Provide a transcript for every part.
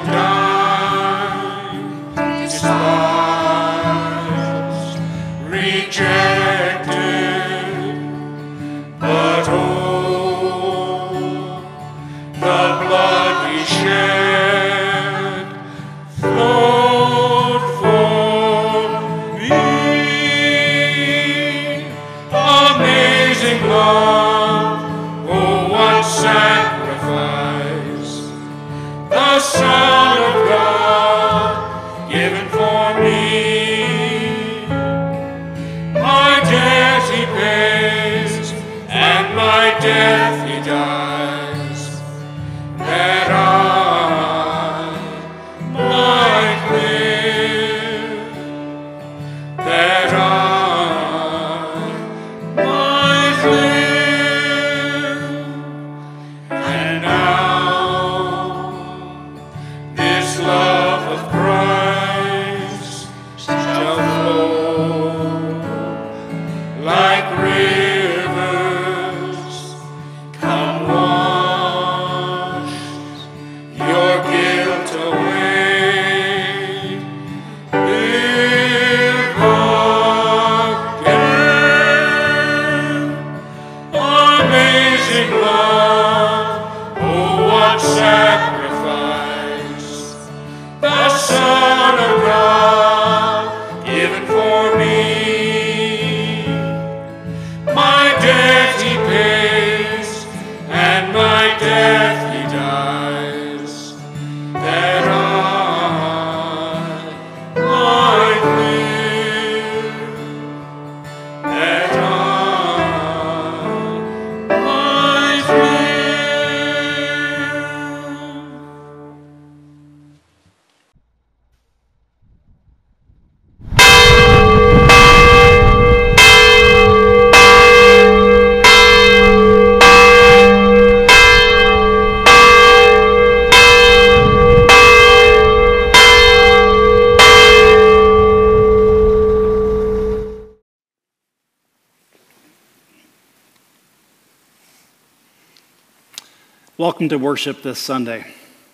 Welcome to worship this Sunday.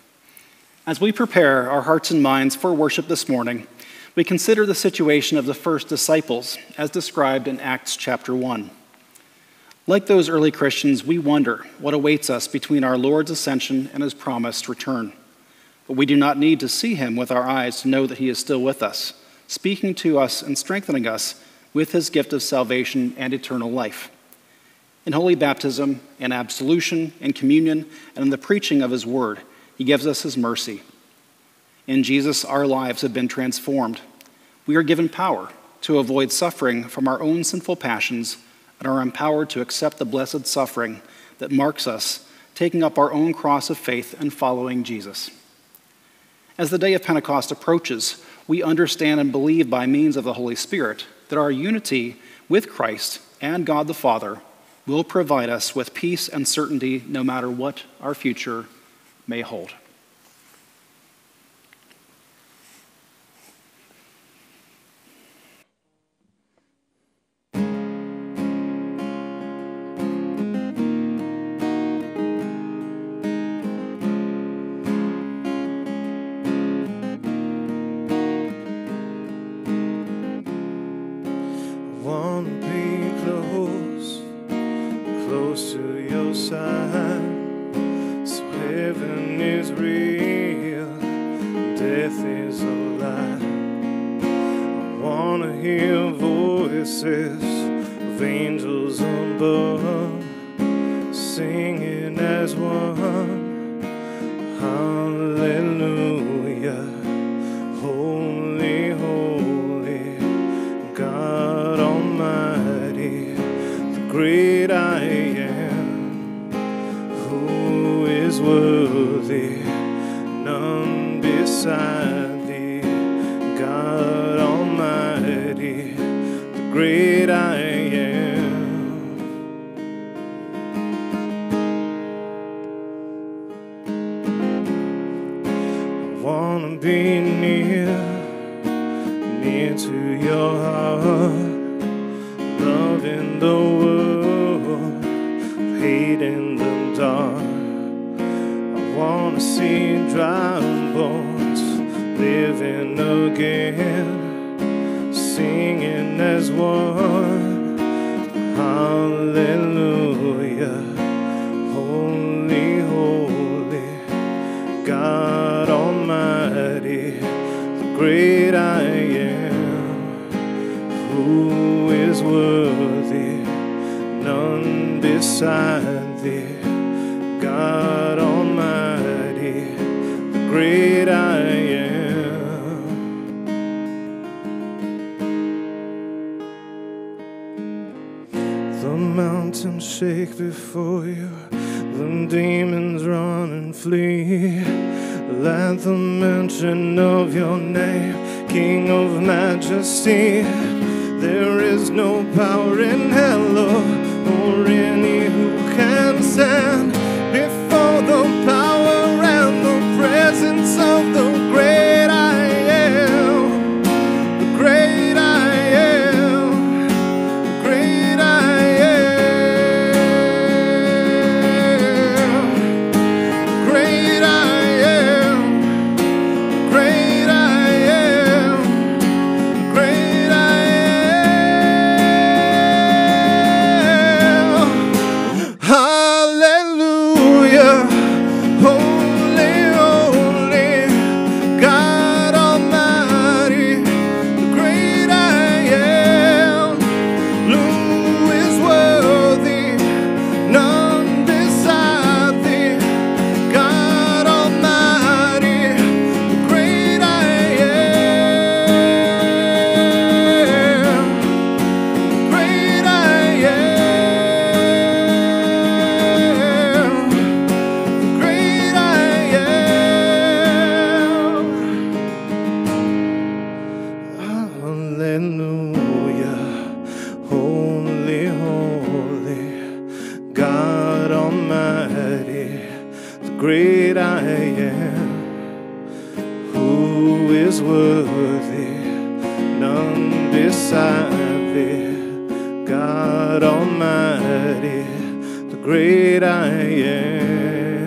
As we prepare our hearts and minds for worship this morning, we consider the situation of the first disciples as described in Acts chapter 1. Like those early Christians, we wonder what awaits us between our Lord's ascension and his promised return. But we do not need to see him with our eyes to know that he is still with us, speaking to us and strengthening us with his gift of salvation and eternal life. In holy baptism, in absolution, in communion, and in the preaching of his word, he gives us his mercy. In Jesus, our lives have been transformed. We are given power to avoid suffering from our own sinful passions and are empowered to accept the blessed suffering that marks us, taking up our own cross of faith and following Jesus. As the day of Pentecost approaches, we understand and believe by means of the Holy Spirit that our unity with Christ and God the Father will provide us with peace and certainty no matter what our future may hold. Close to your side, so heaven is real, death is a lie. I wanna hear voices of angels above, singing as one, hallelujah, holy, holy, God Almighty, the great I am, who is worthy, none beside thee, God Almighty, the great I am. I wanna be near to your heart, love in the world, hate in the dark. I wanna see dry bones living again, singing as one. Hallelujah. Holy, holy, God Almighty, the great I am, who is worthy, none beside thee. God Almighty, the great I am. The mountains shake before you, the demons run and flee at the mention of your name, King of majesty. There is no power in hell or any who can stand before the power and the presence of the great I am, the great I am, the great I am, the great I am, the great I am, the great I am. Hallelujah. Holy, holy, God Almighty, the great I am, who is worthy, none beside thee. God Almighty, the great I am, great I am, great I am. Hallelujah. Holy, holy, God Almighty, the great I am, who is worthy, none beside thee. God Almighty, the great I am.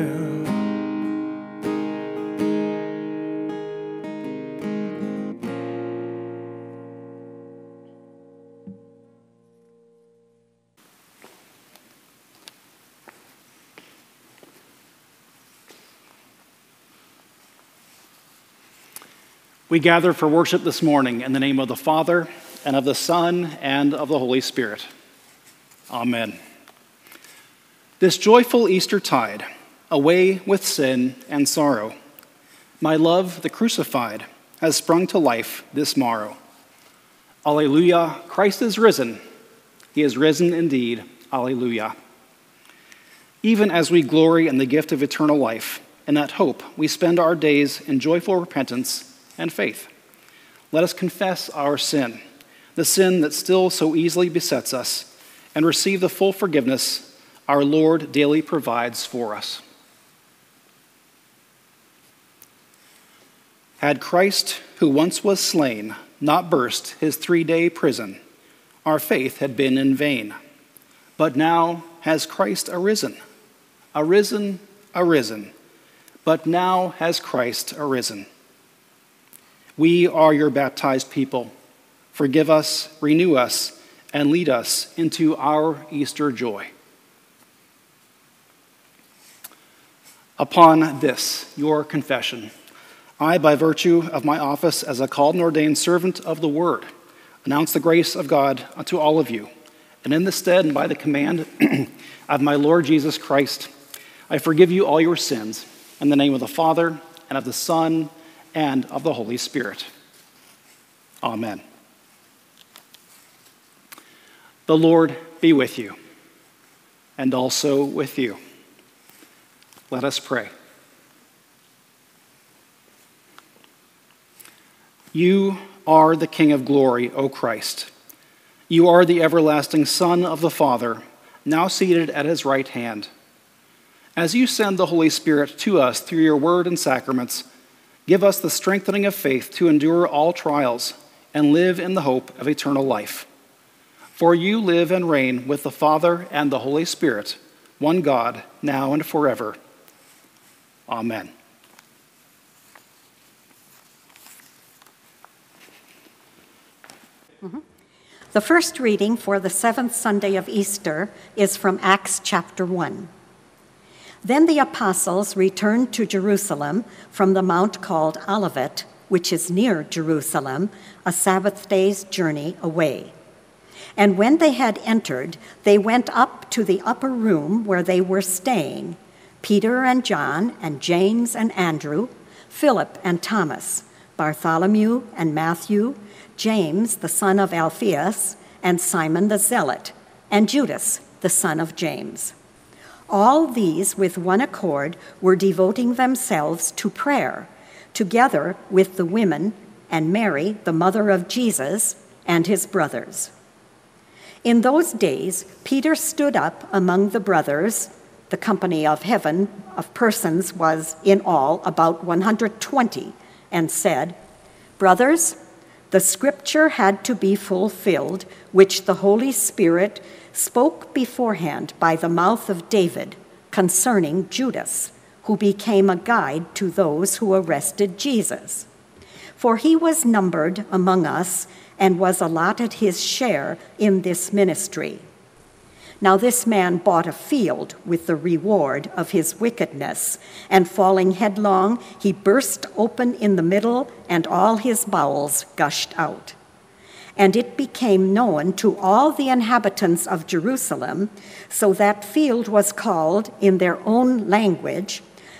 We gather for worship this morning in the name of the Father, and of the Son, and of the Holy Spirit. Amen. This joyful Eastertide, away with sin and sorrow, my love, the crucified, has sprung to life this morrow. Alleluia, Christ is risen. He is risen indeed. Alleluia. Even as we glory in the gift of eternal life, in that hope we spend our days in joyful repentance and faith. Let us confess our sin, the sin that still so easily besets us, and receive the full forgiveness our Lord daily provides for us. Had Christ, who once was slain, not burst his 3-day prison, our faith had been in vain. But now has Christ arisen, arisen, arisen. But now has Christ arisen. We are your baptized people. Forgive us, renew us, and lead us into our Easter joy. Upon this, your confession, I, by virtue of my office as a called and ordained servant of the Word, announce the grace of God unto all of you. And in the stead and by the command of my Lord Jesus Christ, I forgive you all your sins, in the name of the Father, and of the Son, and of the Holy Spirit. Amen. The Lord be with you, and also with you. Let us pray. You are the King of glory, O Christ. You are the everlasting Son of the Father, now seated at his right hand. As you send the Holy Spirit to us through your word and sacraments, give us the strengthening of faith to endure all trials and live in the hope of eternal life. For you live and reign with the Father and the Holy Spirit, one God, now and forever. Amen. The first reading for the seventh Sunday of Easter is from Acts chapter 1. Then the apostles returned to Jerusalem from the mount called Olivet, which is near Jerusalem, a Sabbath day's journey away. And when they had entered, they went up to the upper room where they were staying, Peter and John and James and Andrew, Philip and Thomas, Bartholomew and Matthew, James, the son of Alphaeus, and Simon the Zealot, and Judas, the son of James. All these, with one accord, were devoting themselves to prayer, together with the women and Mary, the mother of Jesus, and his brothers. In those days, Peter stood up among the brothers. The company of heaven of persons was in all about 120, and said, "Brothers, the scripture had to be fulfilled, which the Holy Spirit spoke beforehand by the mouth of David concerning Judas, who became a guide to those who arrested Jesus. For he was numbered among us and was allotted his share in this ministry. Now this man bought a field with the reward of his wickedness, and falling headlong, he burst open in the middle, and all his bowels gushed out. And it became known to all the inhabitants of Jerusalem, so that field was called in their own language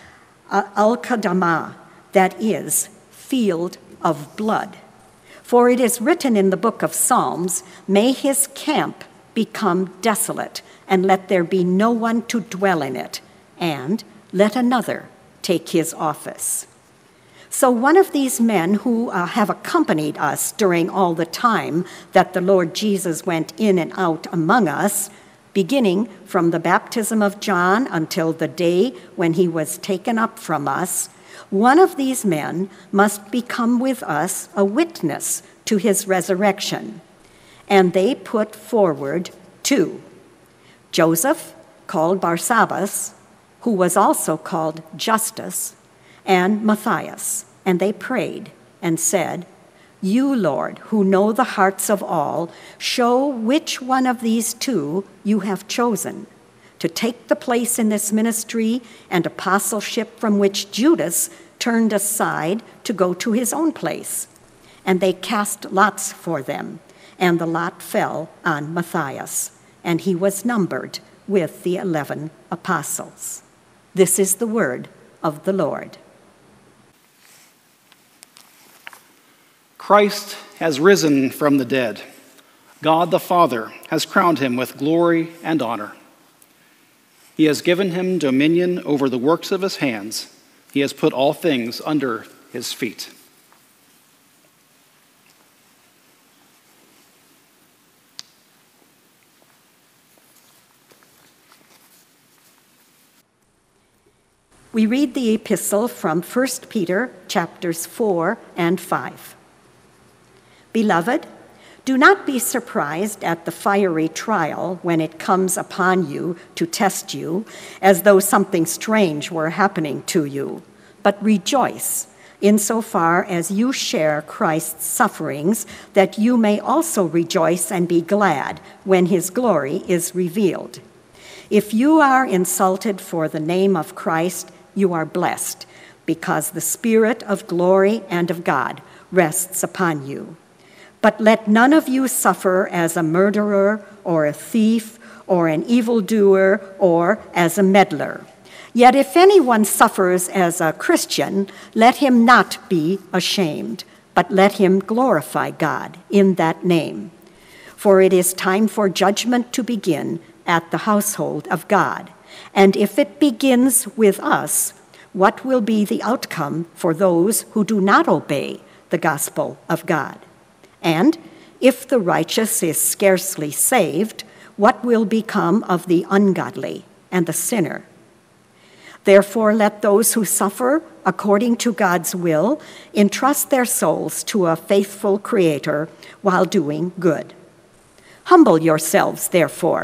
Al-Qadamah, that is, field of blood. For it is written in the book of Psalms, may his camp become desolate, and let there be no one to dwell in it, and let another take his office." So one of these men who have accompanied us during all the time that the Lord Jesus went in and out among us, beginning from the baptism of John until the day when he was taken up from us, one of these men must become with us a witness to his resurrection. And they put forward two: Joseph, called Barsabbas, who was also called Justus, and Matthias. And they prayed and said, "You, Lord, who know the hearts of all, show which one of these two you have chosen to take the place in this ministry and apostleship from which Judas turned aside to go to his own place." And they cast lots for them, and the lot fell on Matthias, and he was numbered with the 11 apostles. This is the word of the Lord. Christ has risen from the dead. God the Father has crowned him with glory and honor. He has given him dominion over the works of his hands. He has put all things under his feet. We read the epistle from 1 Peter chapters 4 and 5. Beloved, do not be surprised at the fiery trial when it comes upon you to test you, as though something strange were happening to you, but rejoice insofar as you share Christ's sufferings, that you may also rejoice and be glad when his glory is revealed. If you are insulted for the name of Christ, you are blessed, because the Spirit of glory and of God rests upon you. But let none of you suffer as a murderer or a thief or an evildoer or as a meddler. Yet if anyone suffers as a Christian, let him not be ashamed, but let him glorify God in that name. For it is time for judgment to begin at the household of God. And if it begins with us, what will be the outcome for those who do not obey the gospel of God? And if the righteous is scarcely saved, what will become of the ungodly and the sinner? Therefore, let those who suffer according to God's will entrust their souls to a faithful Creator while doing good. Humble yourselves, therefore,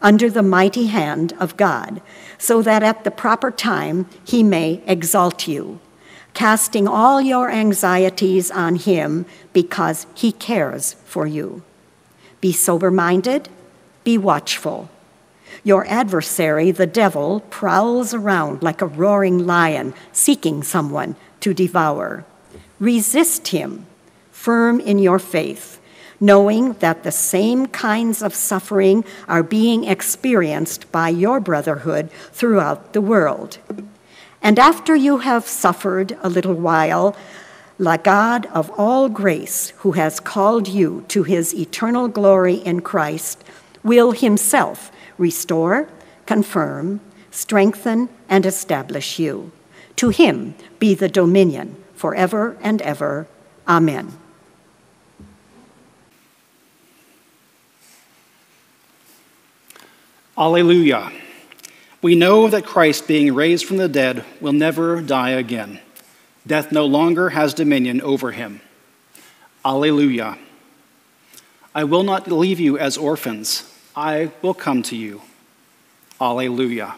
under the mighty hand of God, so that at the proper time he may exalt you, casting all your anxieties on him because he cares for you. Be sober-minded, be watchful. Your adversary, the devil, prowls around like a roaring lion, seeking someone to devour. Resist him, firm in your faith, knowing that the same kinds of suffering are being experienced by your brotherhood throughout the world. And after you have suffered a little while, the God of all grace, who has called you to his eternal glory in Christ, will himself restore, confirm, strengthen, and establish you. To him be the dominion forever and ever. Amen. Alleluia. We know that Christ, being raised from the dead, will never die again. Death no longer has dominion over him. Alleluia. I will not leave you as orphans. I will come to you. Alleluia.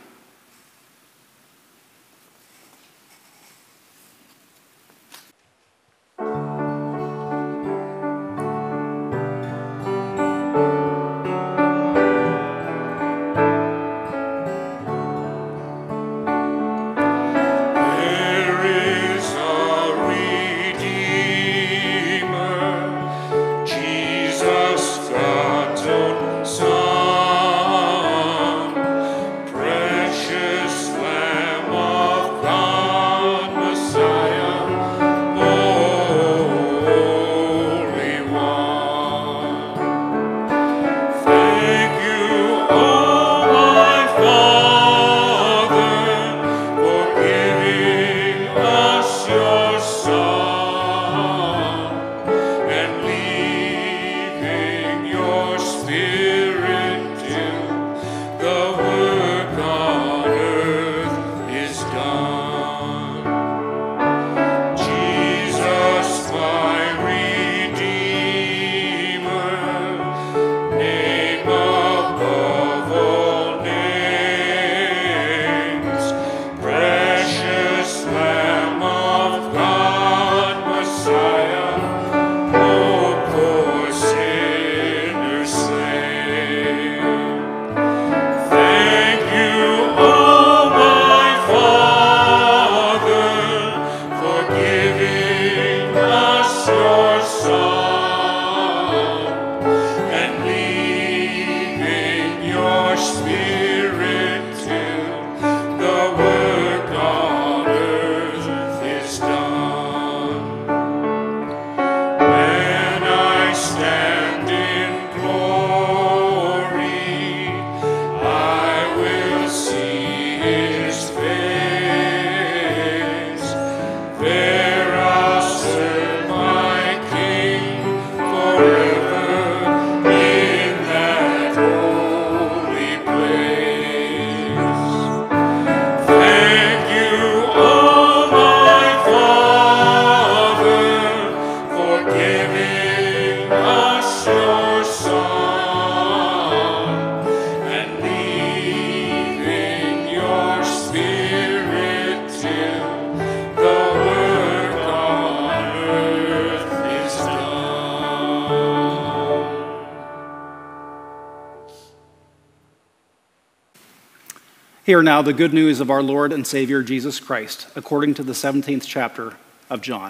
Hear now the good news of our Lord and Savior Jesus Christ, according to the 17th chapter of John.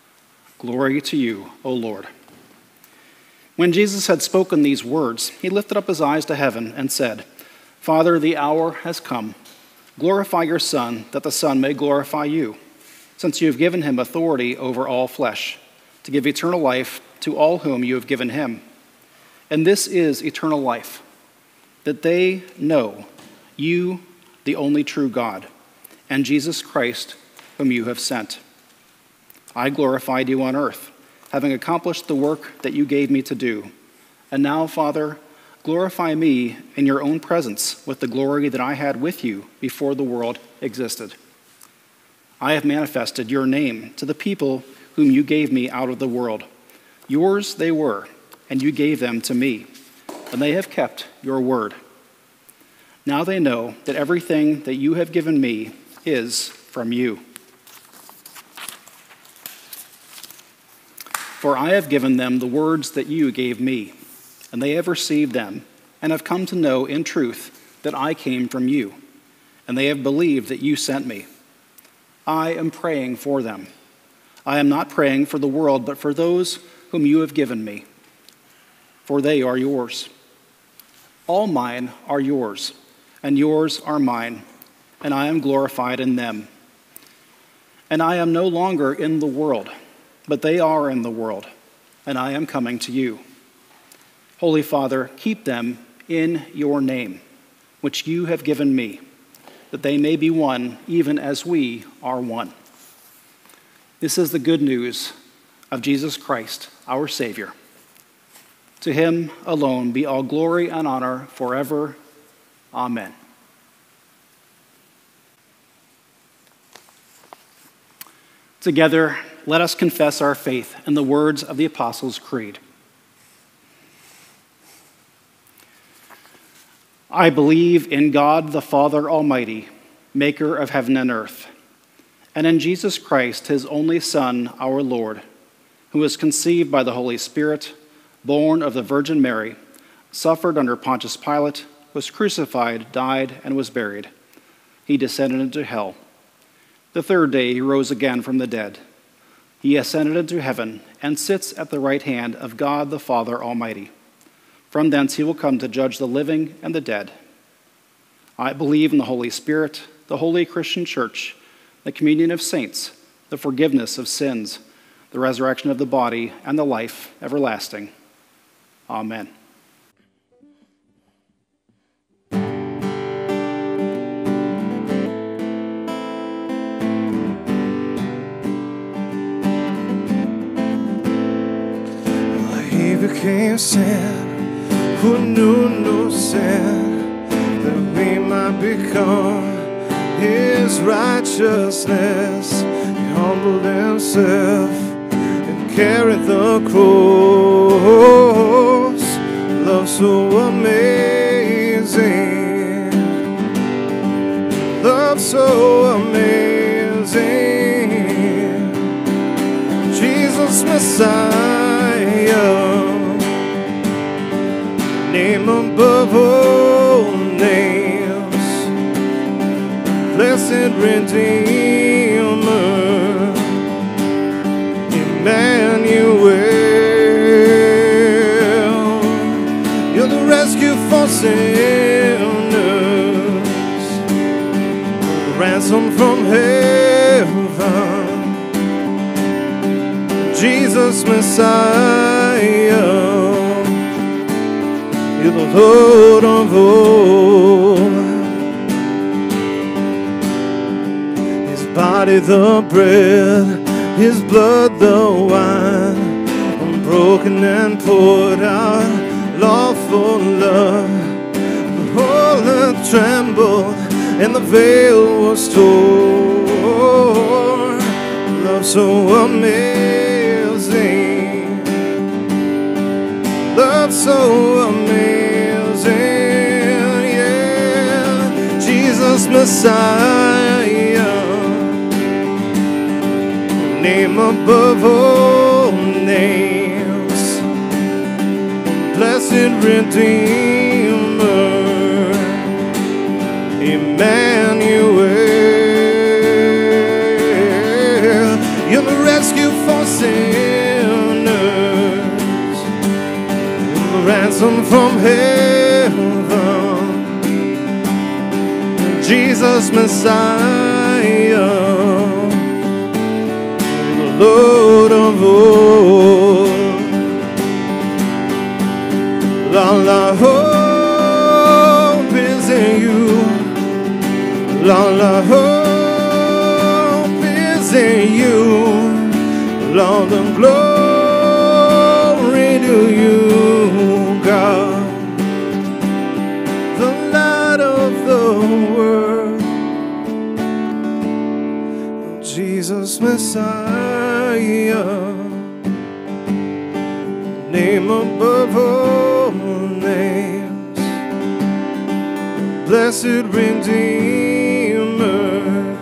Glory to you, O Lord. When Jesus had spoken these words, he lifted up his eyes to heaven and said, Father, the hour has come. Glorify your Son, that the Son may glorify you, since you have given him authority over all flesh, to give eternal life to all whom you have given him. And this is eternal life, that they know you, the only true God, and Jesus Christ, whom you have sent. I glorified you on earth, having accomplished the work that you gave me to do. And now, Father, glorify me in your own presence with the glory that I had with you before the world existed. I have manifested your name to the people whom you gave me out of the world. Yours they were, and you gave them to me, and they have kept your word. Now they know that everything that you have given me is from you. For I have given them the words that you gave me, and they have received them, and have come to know in truth that I came from you, and they have believed that you sent me. I am praying for them. I am not praying for the world, but for those whom you have given me, for they are yours. All mine are yours, and yours are mine, and I am glorified in them. And I am no longer in the world, but they are in the world, and I am coming to you. Holy Father, keep them in your name, which you have given me, that they may be one, even as we are one. This is the good news of Jesus Christ, our Savior. To him alone be all glory and honor forever. Amen. Together, let us confess our faith in the words of the Apostles' Creed. I believe in God the Father Almighty, maker of heaven and earth, and in Jesus Christ, his only Son, our Lord, who was conceived by the Holy Spirit, born of the Virgin Mary, suffered under Pontius Pilate, was crucified, died, and was buried. He descended into hell. The third day he rose again from the dead. He ascended into heaven and sits at the right hand of God the Father Almighty. From thence he will come to judge the living and the dead. I believe in the Holy Spirit, the holy Christian church, the communion of saints, the forgiveness of sins, the resurrection of the body, and the life everlasting. Amen. He became sin, who knew no sin, that we might become his righteousness. He humbled himself and carried the cross. Love so amazing, love so amazing. Jesus Messiah, name above all names, blessed Redeemer, Emmanuel. You're the rescue for sinners, ransom from heaven, Jesus Messiah. You're the Lord of all. His body the bread, his blood the wine, unbroken and poured out, love for love. The whole earth trembled and the veil was torn. Love so amazing, love so amazing, yeah. Jesus Messiah, name above all names, blessed Redeemer, Emmanuel. You're the rescue for sinners, ransom from heaven, Jesus Messiah, the Lord of all. All our hope is in you, all our hope is in you, all the glory to you, God, the light of the world, Jesus Messiah, name above all names, blessed blessed Redeemer,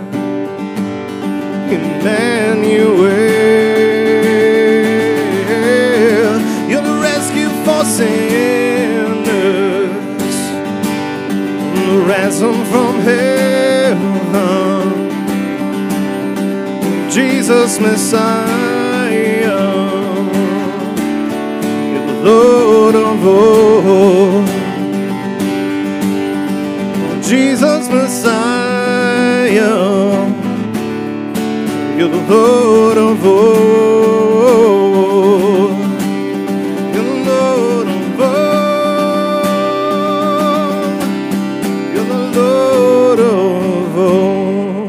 Emmanuel. You're the rescue for sinners, the ransom from heaven, Jesus Messiah. You're the Lord of all, Jesus Messiah. You're the Lord of all. You're the Lord of all. You're the Lord of all.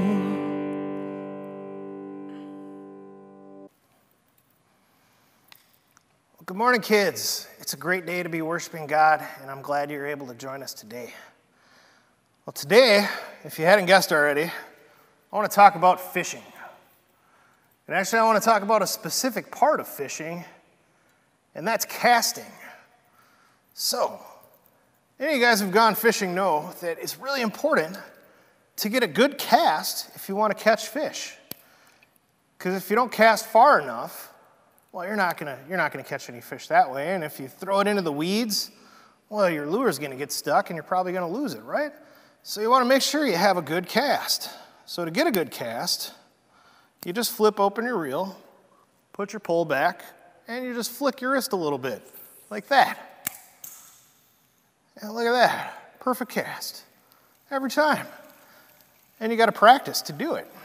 Good morning, kids. It's a great day to be worshiping God, and I'm glad you're able to join us today. Well, today, if you hadn't guessed already, I want to talk about fishing. And actually, I want to talk about a specific part of fishing, and that's casting. So, any of you guys who've gone fishing know that it's really important to get a good cast if you want to catch fish. Because if you don't cast far enough, well, you're not gonna catch any fish that way. And if you throw it into the weeds, well, your lure's gonna get stuck, and you're probably gonna lose it, right? So you want to make sure you have a good cast. So to get a good cast, you just flip open your reel, put your pole back, and you just flick your wrist a little bit, like that. And look at that, perfect cast, every time. And you got to practice to do it.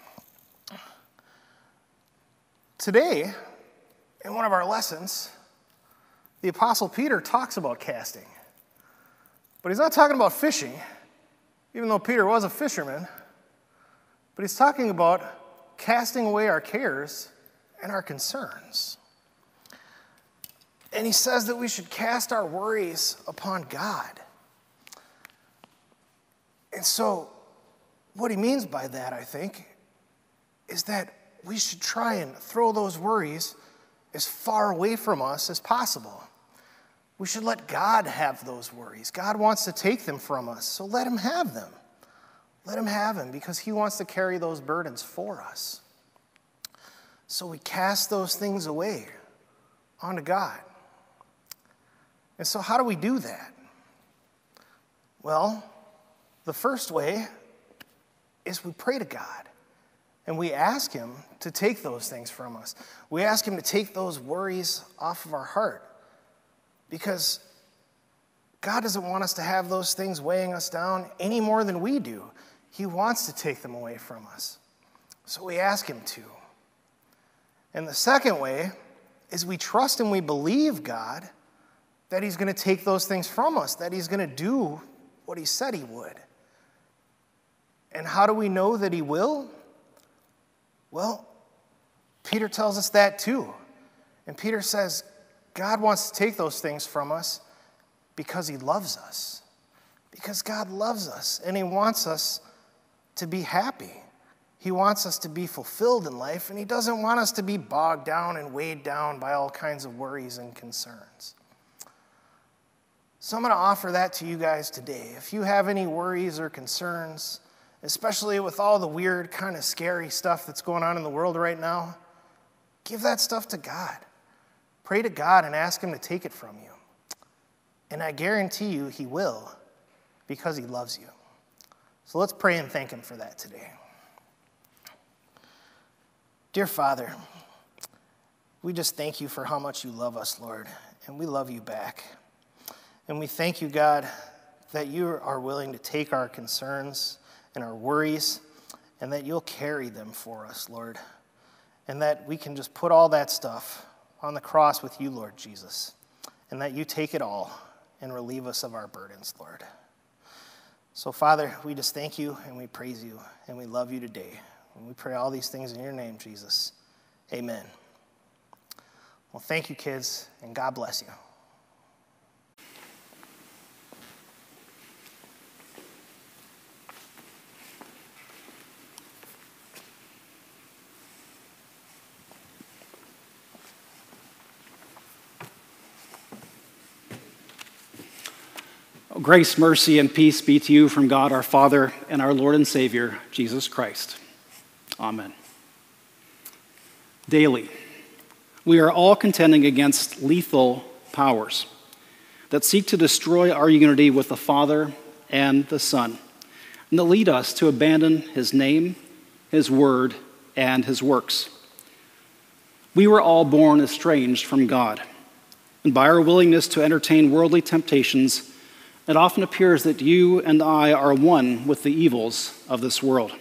Today, in one of our lessons, the Apostle Peter talks about casting. But he's not talking about fishing, even though Peter was a fisherman, but he's talking about casting away our cares and our concerns. And he says that we should cast our worries upon God. And so, what he means by that, I think, is that we should try and throw those worries as far away from us as possible. We should let God have those worries. God wants to take them from us, so let him have them. Let him have them, because he wants to carry those burdens for us. So we cast those things away onto God. And so how do we do that? Well, the first way is we pray to God. And we ask him to take those things from us. We ask him to take those worries off of our heart. Because God doesn't want us to have those things weighing us down any more than we do. He wants to take them away from us. So we ask him to. And the second way is we trust and we believe God that he's going to take those things from us, that he's going to do what he said he would. And how do we know that he will? Well, Peter tells us that too. And Peter says, God wants to take those things from us because he loves us. Because God loves us, and he wants us to be happy. He wants us to be fulfilled in life, and he doesn't want us to be bogged down and weighed down by all kinds of worries and concerns. So I'm going to offer that to you guys today. If you have any worries or concerns, especially with all the weird, kind of scary stuff that's going on in the world right now, give that stuff to God. Pray to God and ask him to take it from you. And I guarantee you he will, because he loves you. So let's pray and thank him for that today. Dear Father, we just thank you for how much you love us, Lord, and we love you back. And we thank you, God, that you are willing to take our concerns and our worries, and that you'll carry them for us, Lord, and that we can just put all that stuff on the cross with you, Lord Jesus, and that you take it all and relieve us of our burdens, Lord. So, Father, we just thank you and we praise you and we love you today. And we pray all these things in your name, Jesus. Amen. Well, thank you, kids, and God bless you. Grace, mercy, and peace be to you from God our Father and our Lord and Savior, Jesus Christ. Amen. Daily, we are all contending against lethal powers that seek to destroy our unity with the Father and the Son, and that lead us to abandon his name, his word, and his works. We were all born estranged from God, and by our willingness to entertain worldly temptations, it often appears that you and I are one with the evils of this world.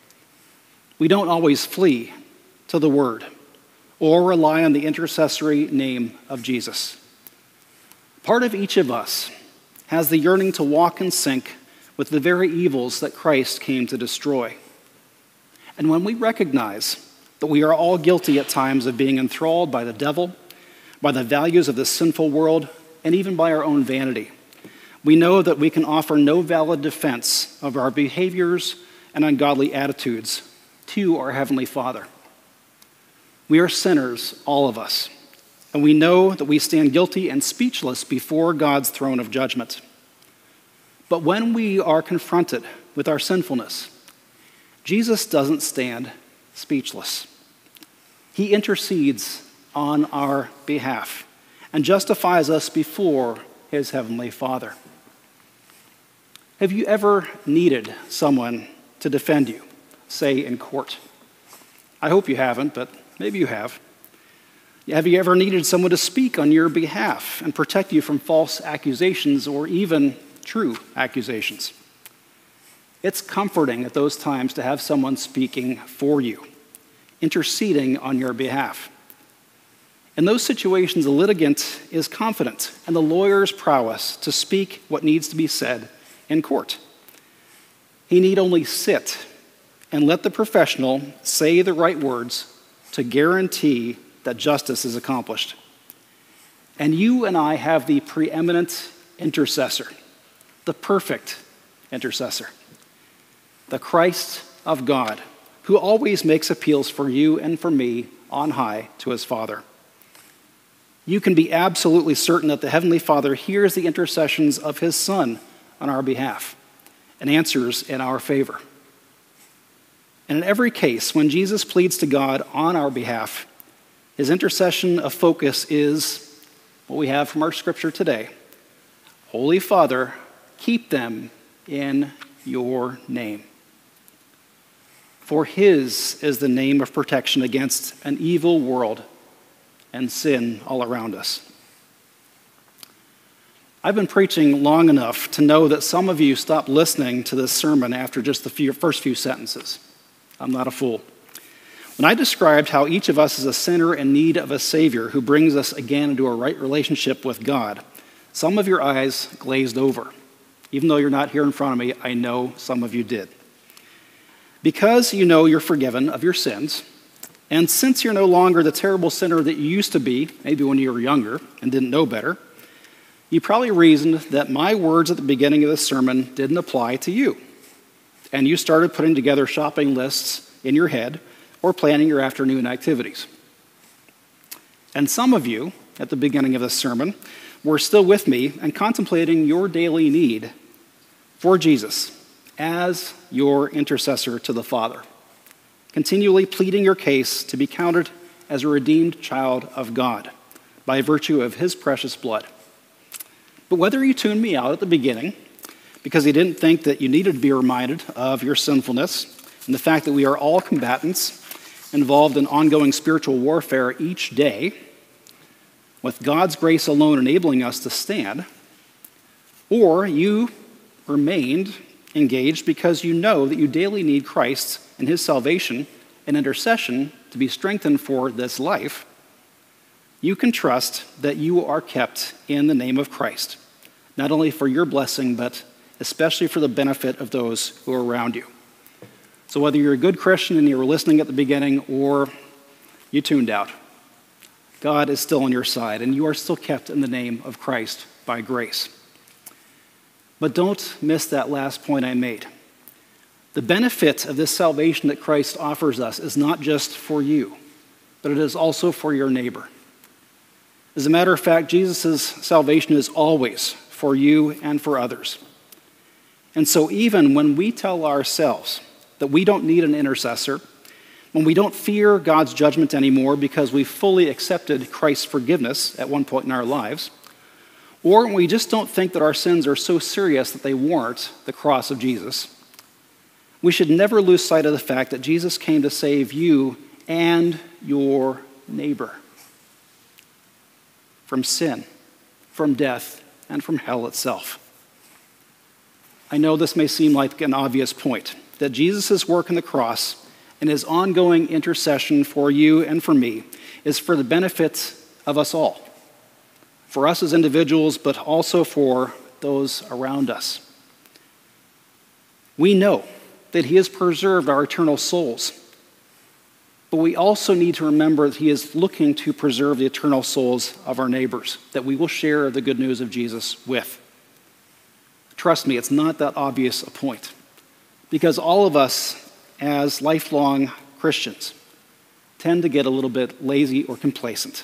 We don't always flee to the Word or rely on the intercessory name of Jesus. Part of each of us has the yearning to walk in sync with the very evils that Christ came to destroy. And when we recognize that we are all guilty at times of being enthralled by the devil, by the values of this sinful world, and even by our own vanity, we know that we can offer no valid defense of our behaviors and ungodly attitudes to our Heavenly Father. We are sinners, all of us, and we know that we stand guilty and speechless before God's throne of judgment. But when we are confronted with our sinfulness, Jesus doesn't stand speechless. He intercedes on our behalf and justifies us before his Heavenly Father. Have you ever needed someone to defend you, say in court? I hope you haven't, but maybe you have. Have you ever needed someone to speak on your behalf and protect you from false accusations or even true accusations? It's comforting at those times to have someone speaking for you, interceding on your behalf. In those situations, the litigant is confident and the lawyer's prowess to speak what needs to be said in court. He need only sit and let the professional say the right words to guarantee that justice is accomplished. And you and I have the preeminent intercessor, the perfect intercessor, the Christ of God, who always makes appeals for you and for me on high to his Father. You can be absolutely certain that the Heavenly Father hears the intercessions of his Son on our behalf and answers in our favor. And in every case, when Jesus pleads to God on our behalf, his intercession of focus is what we have from our scripture today. Holy Father, keep them in your name. For his is the name of protection against an evil world and sin all around us. I've been preaching long enough to know that some of you stopped listening to this sermon after just the first few sentences. I'm not a fool. When I described how each of us is a sinner in need of a Savior who brings us again into a right relationship with God, some of your eyes glazed over. Even though you're not here in front of me, I know some of you did. Because you know you're forgiven of your sins, and since you're no longer the terrible sinner that you used to be, maybe when you were younger and didn't know better, you probably reasoned that my words at the beginning of this sermon didn't apply to you. And you started putting together shopping lists in your head or planning your afternoon activities. And some of you, at the beginning of this sermon, were still with me and contemplating your daily need for Jesus as your intercessor to the Father, continually pleading your case to be counted as a redeemed child of God by virtue of his precious blood. But whether you tuned me out at the beginning because you didn't think that you needed to be reminded of your sinfulness and the fact that we are all combatants involved in ongoing spiritual warfare each day, with God's grace alone enabling us to stand, or you remained engaged because you know that you daily need Christ and his salvation and intercession to be strengthened for this life, you can trust that you are kept in the name of Christ, not only for your blessing, but especially for the benefit of those who are around you. So whether you're a good Christian and you were listening at the beginning or you tuned out, God is still on your side, and you are still kept in the name of Christ by grace. But don't miss that last point I made. The benefit of this salvation that Christ offers us is not just for you, but it is also for your neighbor. As a matter of fact, Jesus' salvation is always for you and for others. And so even when we tell ourselves that we don't need an intercessor, when we don't fear God's judgment anymore because we fully accepted Christ's forgiveness at one point in our lives, or when we just don't think that our sins are so serious that they warrant the cross of Jesus, we should never lose sight of the fact that Jesus came to save you and your neighbor from sin, from death, and from hell itself. I know this may seem like an obvious point, that Jesus' work on the cross and his ongoing intercession for you and for me is for the benefit of us all, for us as individuals, but also for those around us. We know that he has preserved our eternal souls, but we also need to remember that he is looking to preserve the eternal souls of our neighbors that we will share the good news of Jesus with. Trust me, it's not that obvious a point, because all of us as lifelong Christians tend to get a little bit lazy or complacent.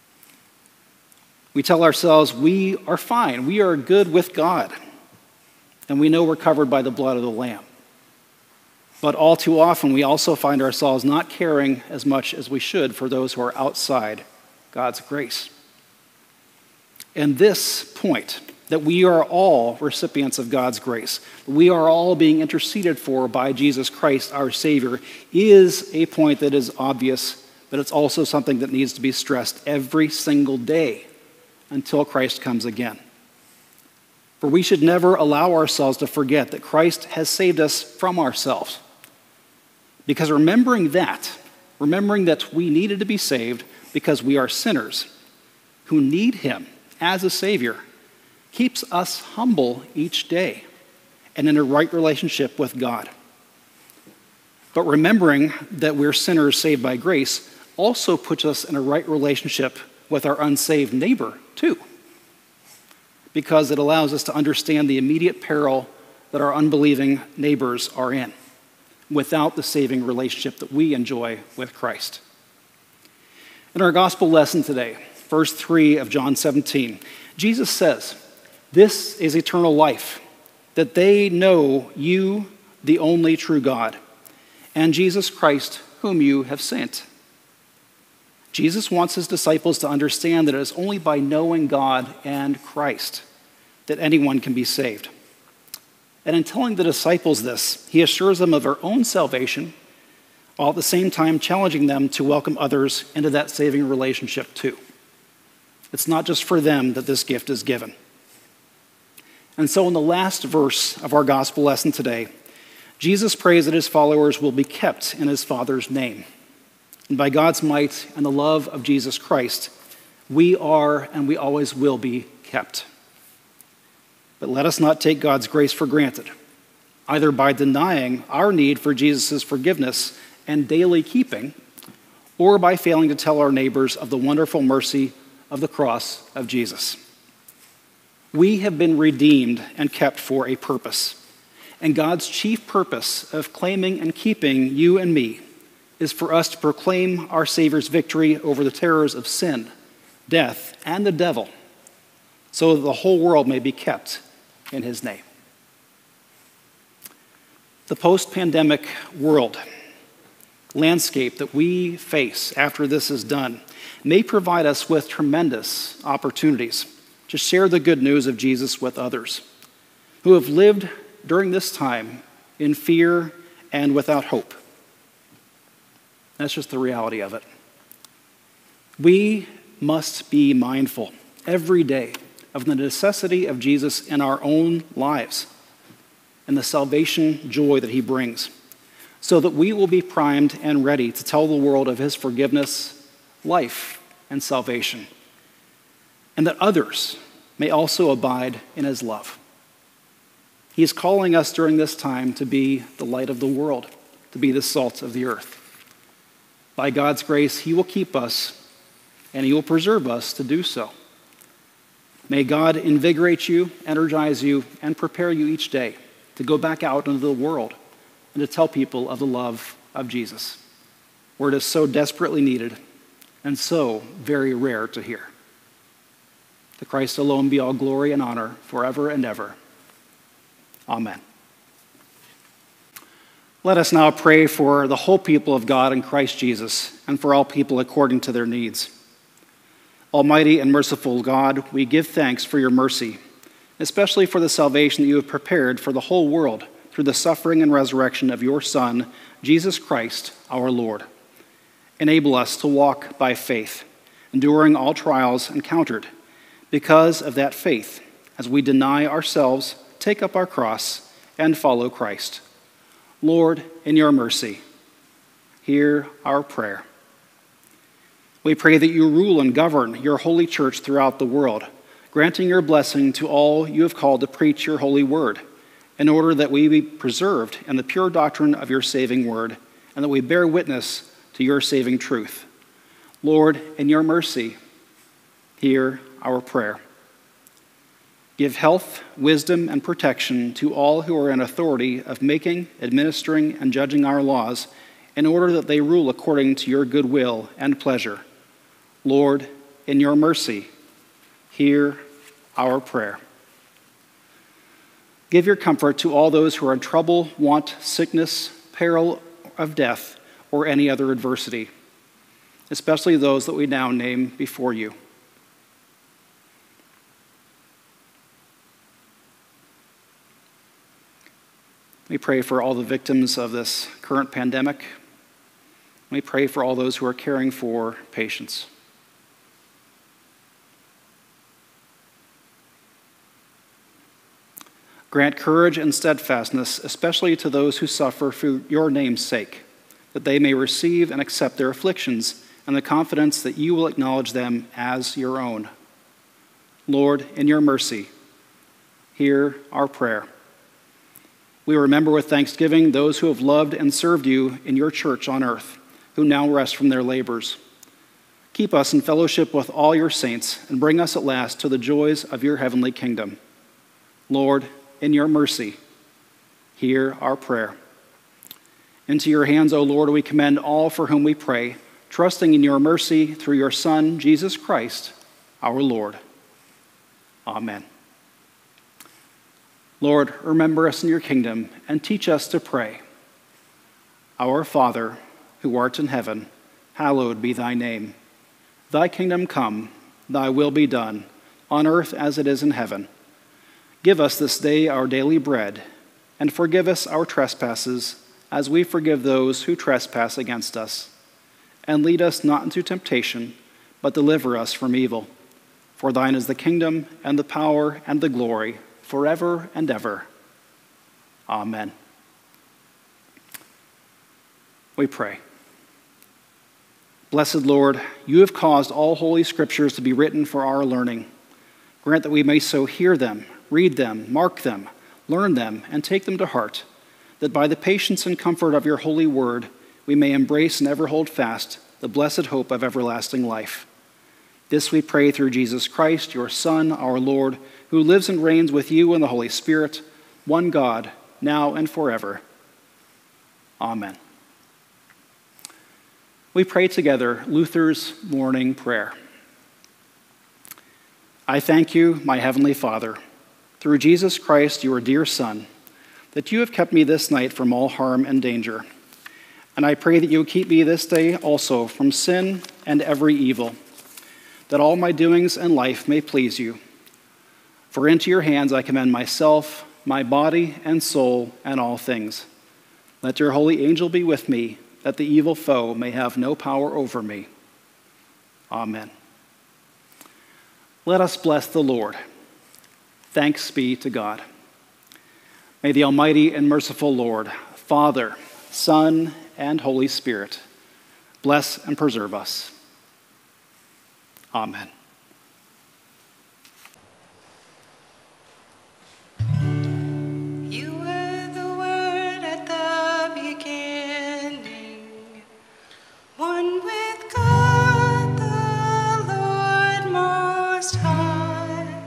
We tell ourselves we are fine, we are good with God, and we know we're covered by the blood of the Lamb. But all too often, we also find ourselves not caring as much as we should for those who are outside God's grace. And this point, that we are all recipients of God's grace, we are all being interceded for by Jesus Christ, our Savior, is a point that is obvious, but it's also something that needs to be stressed every single day until Christ comes again. For we should never allow ourselves to forget that Christ has saved us from ourselves. Because remembering that we needed to be saved because we are sinners who need him as a Savior, keeps us humble each day and in a right relationship with God. But remembering that we're sinners saved by grace also puts us in a right relationship with our unsaved neighbor too, because it allows us to understand the immediate peril that our unbelieving neighbors are in without the saving relationship that we enjoy with Christ. In our gospel lesson today, verse 3 of John 17, Jesus says, "This is eternal life, that they know you, the only true God, and Jesus Christ, whom you have sent." Jesus wants his disciples to understand that it is only by knowing God and Christ that anyone can be saved. And in telling the disciples this, he assures them of their own salvation, while at the same time challenging them to welcome others into that saving relationship too. It's not just for them that this gift is given. And so in the last verse of our gospel lesson today, Jesus prays that his followers will be kept in his Father's name. And by God's might and the love of Jesus Christ, we are and we always will be kept. But let us not take God's grace for granted, either by denying our need for Jesus' forgiveness and daily keeping, or by failing to tell our neighbors of the wonderful mercy of the cross of Jesus. We have been redeemed and kept for a purpose, and God's chief purpose of claiming and keeping you and me is for us to proclaim our Savior's victory over the terrors of sin, death, and the devil, so that the whole world may be kept in his name. The post-pandemic world landscape that we face after this is done may provide us with tremendous opportunities to share the good news of Jesus with others who have lived during this time in fear and without hope. That's just the reality of it. We must be mindful every day of the necessity of Jesus in our own lives and the salvation joy that he brings, so that we will be primed and ready to tell the world of his forgiveness, life, and salvation, and that others may also abide in his love. He is calling us during this time to be the light of the world, to be the salt of the earth. By God's grace, he will keep us and he will preserve us to do so. May God invigorate you, energize you, and prepare you each day to go back out into the world and to tell people of the love of Jesus, where it is so desperately needed and so very rare to hear. To Christ alone be all glory and honor forever and ever. Amen. Let us now pray for the whole people of God in Christ Jesus and for all people according to their needs. Almighty and merciful God, we give thanks for your mercy, especially for the salvation that you have prepared for the whole world through the suffering and resurrection of your Son, Jesus Christ, our Lord. Enable us to walk by faith, enduring all trials encountered, because of that faith, as we deny ourselves, take up our cross, and follow Christ. Lord, in your mercy, hear our prayer. We pray that you rule and govern your holy church throughout the world, granting your blessing to all you have called to preach your holy word, in order that we be preserved in the pure doctrine of your saving word, and that we bear witness to your saving truth. Lord, in your mercy, hear our prayer. Give health, wisdom, and protection to all who are in authority of making, administering, and judging our laws, in order that they rule according to your good will and pleasure. Lord, in your mercy, hear our prayer. Give your comfort to all those who are in trouble, want, sickness, peril of death, or any other adversity, especially those that we now name before you. We pray for all the victims of this current pandemic. We pray for all those who are caring for patients. Grant courage and steadfastness, especially to those who suffer for your name's sake, that they may receive and accept their afflictions and the confidence that you will acknowledge them as your own. Lord, in your mercy, hear our prayer. We remember with thanksgiving those who have loved and served you in your church on earth, who now rest from their labors. Keep us in fellowship with all your saints and bring us at last to the joys of your heavenly kingdom. Lord, in your mercy, hear our prayer. Into your hands, O Lord, we commend all for whom we pray, trusting in your mercy through your Son, Jesus Christ, our Lord. Amen. Lord, remember us in your kingdom and teach us to pray. Our Father, who art in heaven, hallowed be thy name. Thy kingdom come, thy will be done, on earth as it is in heaven. Give us this day our daily bread, and forgive us our trespasses, as we forgive those who trespass against us. And lead us not into temptation, but deliver us from evil. For thine is the kingdom, and the power, and the glory, forever and ever. Amen. We pray. Blessed Lord, you have caused all holy scriptures to be written for our learning. Grant that we may so hear them, read them, mark them, learn them, and take them to heart, that by the patience and comfort of your holy word, we may embrace and ever hold fast the blessed hope of everlasting life. This we pray through Jesus Christ, your Son, our Lord, who lives and reigns with you in the Holy Spirit, one God, now and forever. Amen. We pray together Luther's morning prayer. I thank you, my heavenly Father, through Jesus Christ, your dear Son, that you have kept me this night from all harm and danger. And I pray that you keep me this day also from sin and every evil, that all my doings and life may please you. For into your hands I commend myself, my body and soul, and all things. Let your holy angel be with me, that the evil foe may have no power over me. Amen. Let us bless the Lord. Thanks be to God. May the Almighty and merciful Lord, Father, Son, and Holy Spirit, bless and preserve us. Amen. You were the Word at the beginning, one with God the Lord Most High.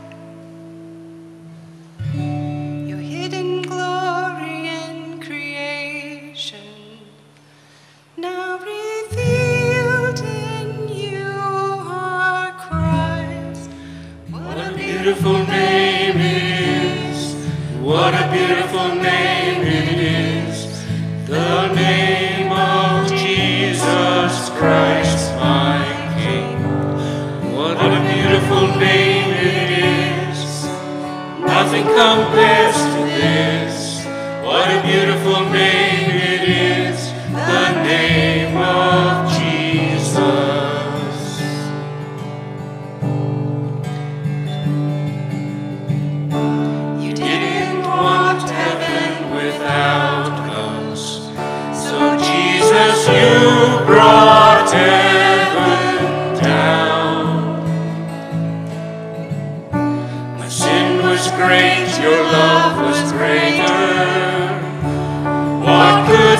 Your hidden glory in creation, now revealed in you are Christ. beautiful name it is. What a beautiful name it is. The name of Jesus Christ, my King. What a beautiful name it is. Nothing compares to this. What a beautiful name it is. The name of Jesus. You brought heaven down. My sin was great, your love was greater. What could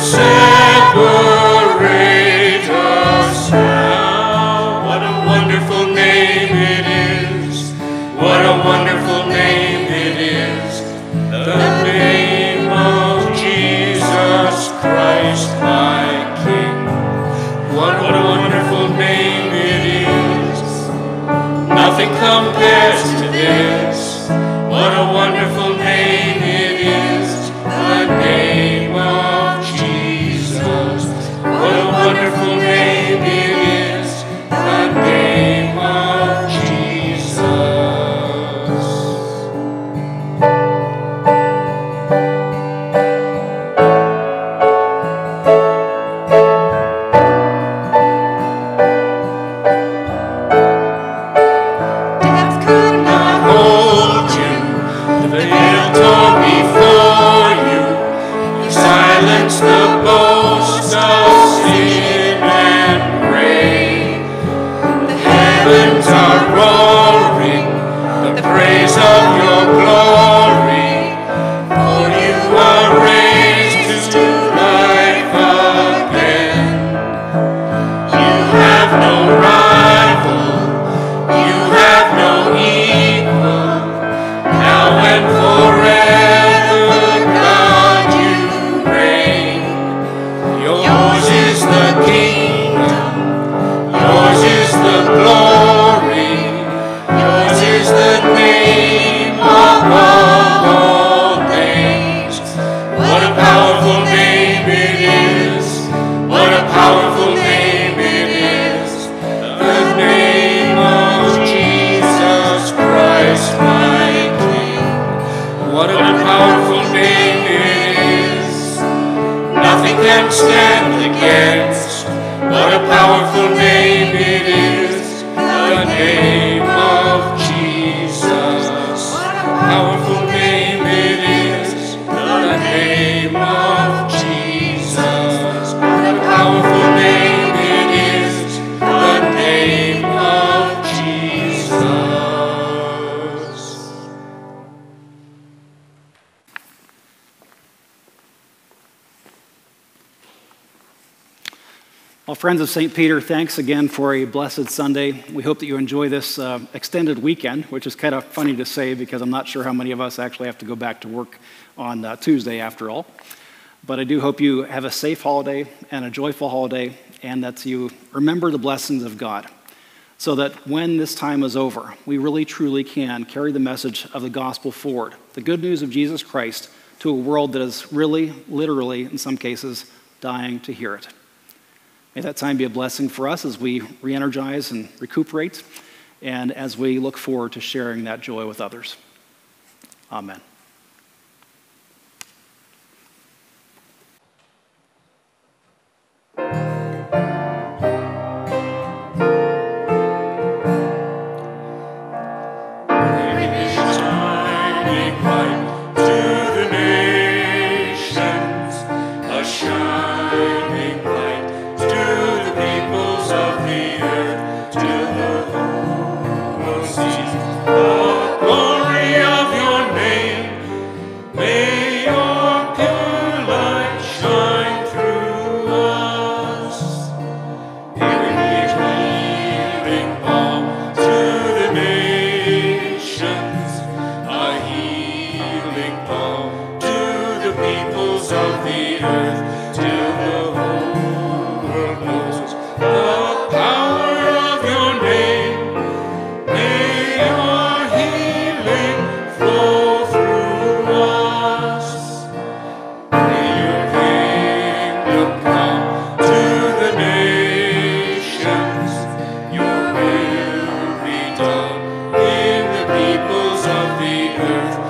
separate us now? What a wonderful name it is. What a wonderful name it is. The name of Jesus Christ, my What a wonderful name it is. Nothing compares to this. What a wonderful name it is. The name of Jesus. What a wonderful name it is. The name of Jesus. The boast of sin and grave. The heavens are roaring the praise of your glory. For you are raised to life again. You have no rival, you have no equal, now and forever. Yours is the kingdom, yours is the glory, yours is the name above all names. What a powerful name it is, what a powerful name it is. The name of Jesus Christ, my King. What a powerful name it is. Nothing can stand against. What a powerful name it is. The name of Jesus. What a powerful name it is. The name of Jesus. What a powerful name it is. The name of Jesus. Well, friends of St. Peter, thanks again for a blessed Sunday. We hope that you enjoy this extended weekend, which is kind of funny to say because I'm not sure how many of us actually have to go back to work on Tuesday after all. But I do hope you have a safe holiday and a joyful holiday, and that you remember the blessings of God, so that when this time is over, we really truly can carry the message of the gospel forward, the good news of Jesus Christ, to a world that is really, literally, in some cases, dying to hear it. May that time be a blessing for us as we re-energize and recuperate, and as we look forward to sharing that joy with others. Amen. The glory of your name. of the earth.